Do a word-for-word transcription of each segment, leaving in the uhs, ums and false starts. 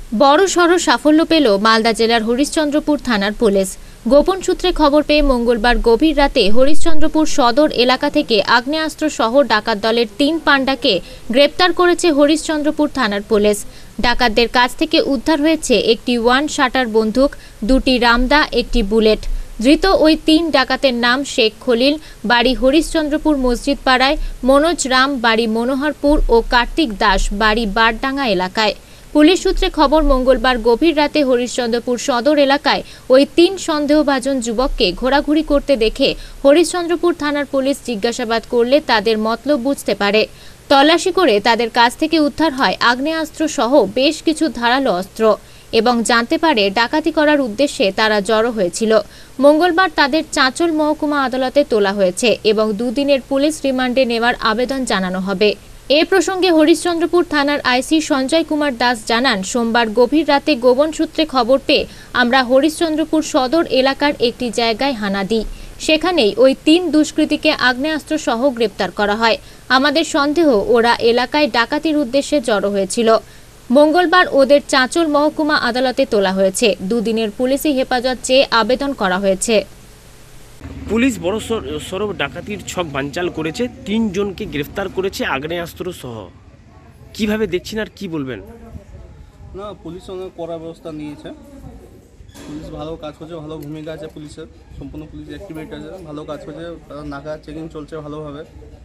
বড়সড় সাফল্য পেল মালদা জেলার হরিশ্চন্দ্রপুর থানার পুলিশ। গোপন সূত্রে খবর পেয়ে মঙ্গলবার গভীর রাতে হরিশ্চন্দ্রপুর সদর এলাকা থেকে আগ্নেয়াস্ত্র সহ ডাকাত দলের তিন পান্ডাকে গ্রেপ্তার করেছে হরিশ্চন্দ্রপুর থানার পুলিশ। ডাকাতদের কাছ থেকে উদ্ধার হয়েছে একটি ওয়ান শাটার বন্দুক, দুটি রামদা, একটি বুলেট। ধৃত ওই তিন ডাকাতের নাম শেখ খলিল, বাড়ি হরিশ্চন্দ্রপুর মসজিদ পাড়ায়, মনোজ রাম, বাড়ি মনোহরপুর ও কার্তিক দাস, বাড়ি বারডাঙ্গা এলাকায়। পুলিশ সূত্রে খবর, মঙ্গলবার গভীর রাতে হরিশ্চন্দ্রপুর সদর এলাকায় ওই তিন সন্দেহভাজন যুবককে ঘোরাঘুরি করতে দেখে হরিশ্চন্দ্রপুর থানার পুলিশ জিজ্ঞাসাবাদ করলে তাদের মতলব বুঝতে পারে। তল্লাশি করে তাদের কাছ থেকে উদ্ধার হয় আগ্নেয়াস্ত্র সহ বেশ কিছু ধারালো অস্ত্র এবং জানতে পারে ডাকাতি করার উদ্দেশ্যে তারা জড়ো হয়েছিল। মঙ্গলবার তাদের চাঁচল মহকুমা আদালতে তোলা হয়েছে এবং দুদিনের পুলিশ রিমান্ডে নেওয়ার আবেদন জানানো হবে। এ প্রসঙ্গে হরিশ্চন্দ্রপুর থানার আইসি সঞ্জয় কুমার দাস জানান, সোমবার গভীর রাতে গোপন সূত্রে খবর পেয়ে আমরা হরিশ্চন্দ্রপুর সদর এলাকার একটি জায়গায় হানা দিই। সেখানেই ওই তিন দুষ্কৃতীকে আগ্নেয়াস্ত্র সহ গ্রেপ্তার করা হয়। আমাদের সন্দেহ ওরা এলাকায় ডাকাতির উদ্দেশ্যে জড়ো হয়েছিল। মঙ্গলবার ওদের চাঁচল মহকুমা আদালতে তোলা হয়েছে। দুদিনের পুলিশি হেফাজত চেয়ে আবেদন করা হয়েছে। পুলিশ বড় সড় ডাকাতির ছক বানচাল করেছে, তিনজনকে গ্রেফতার করেছে আগ্নেয়াস্ত্র সহ। কিভাবে দেখছেন আর কি বলবেন? না, পুলিশ অনেক কড়া ব্যবস্থা নিয়েছে। পুলিশ ভালো কাজ করছে, ভালো ভূমিকা আছে পুলিশের, সম্পূর্ণ পুলিশ অ্যাক্টিভেট আছে, ভালো কাজ করছে, নাকা চেকিং চলছে ভালোভাবে।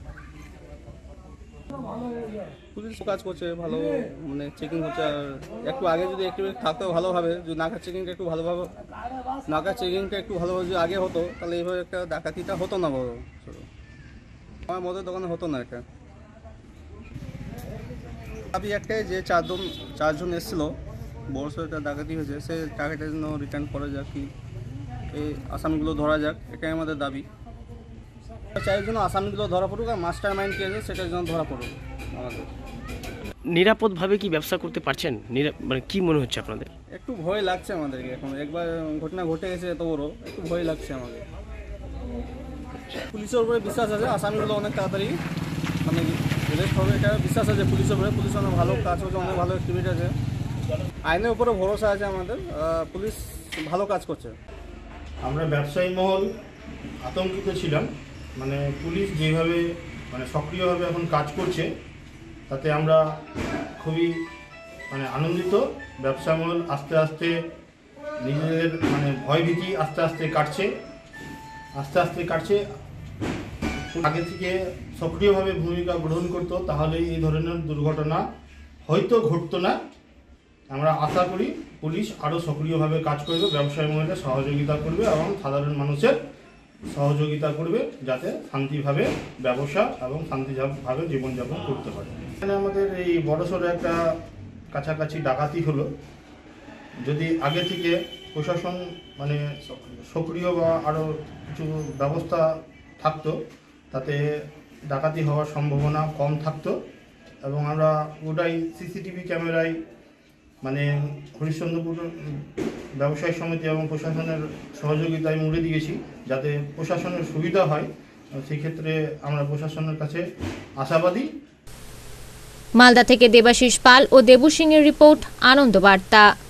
পুলিশ কাজ করছে ভালো, মানে চেকিং হচ্ছে। একটু আগে যদি অ্যাক্টিভেট থাকতো ভালোভাবে, যদি নাকা চেকিংটা একটু ভালোভাবে নাকা চেকিংটা একটু ভালোভাবে যদি আগে হতো, তাহলে এইভাবে একটা ডাকাতিটা হতো না। বড় আমার মদের দোকানে হতো না এটা। দাবি একটাই যে চারজন চারজন এসেছিলো, বড় সড় একটা ডাকাতি হয়েছে, সে টাকাটা যেন রিটার্ন করা যাক, কি এই আসামিগুলো ধরা যাক, এটাই আমাদের দাবি। চাই যেন আসামিগুলো ধরা পড়ুক, আর মাস্টার মাইন্ড কে আছে সেটা যেন ধরা পড়ুক। আমাদের নিরাপদভাবে কি ব্যবসা করতে পারছেন? মানে কি মনে হচ্ছে আপনাদের? একটু ভয় লাগছে আমাদেরকে, এখন একবার ঘটনা ঘটে গেছে এত বড়, একটু ভয় লাগছে আমাদের। পুলিশের উপরে বিশ্বাস আছে, আসামিগুলো অনেক তাড়াতাড়ি মানে রেস্ট হবে, এটা বিশ্বাস আছে পুলিশের উপরে। পুলিশ অনেক ভালো কাজ করছে, অনেক ভালো অ্যাক্টিভিটি আছে, আইনের উপরে ভরসা আছে আমাদের। পুলিশ ভালো কাজ করছে। আমরা ব্যবসায়ী মহল আতঙ্কিত ছিলাম, মানে পুলিশ যেভাবে মানে সক্রিয়ভাবে এখন কাজ করছে তাতে আমরা খুবই মানে আনন্দিত। ব্যবসা মহল আস্তে আস্তে নিজেদের মানে ভয়ভীতি আস্তে আস্তে কাটছে আস্তে আস্তে কাটছে আগে থেকে সক্রিয়ভাবে ভূমিকা গ্রহণ করতো, তাহলে এই ধরনের দুর্ঘটনা হয়তো ঘটতো না। আমরা আশা করি পুলিশ আরও সক্রিয়ভাবে কাজ করবে, ব্যবসায়ী মহলের সহযোগিতা করবে এবং সাধারণ মানুষের সহযোগিতা করবে, যাতে শান্তিভাবে ব্যবসা এবং শান্তিভাবে জীবনযাপন করতে পারে। এখানে আমাদের এই বড়সড় একটা কাছাকাছি ডাকাতি হলো। যদি আগে থেকে প্রশাসন মানে সক্রিয় বা আরও কিছু ব্যবস্থা থাকতো, তাতে ডাকাতি হওয়ার সম্ভাবনা কম থাকতো। এবং আমরা ওটাই সিসিটিভি ক্যামেরায় মানে হরিশ্চন্দ্রপুর ব্যবসায়ী সমিতি এবং প্রশাসনের সহযোগিতায় মুড়ে দিয়েছি, যাতে প্রশাসনের সুবিধা হয়। সেই ক্ষেত্রে আমরা প্রশাসনের কাছে আশাবাদী। মালদা থেকে দেবাশিস পাল ও দেবু সিংয়ের রিপোর্ট, আনন্দ বার্তা।